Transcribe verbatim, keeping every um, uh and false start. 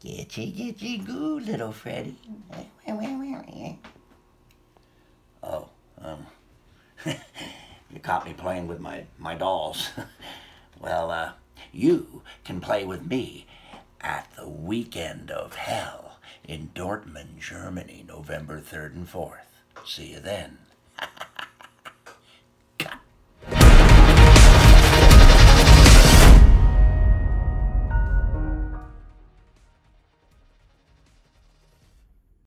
Getcha, getcha, goo, little Freddy. Oh, um, you caught me playing with my, my dolls. Well, uh, you can play with me at the Weekend of Hell in Dortmund, Germany, November third and fourth. See you then.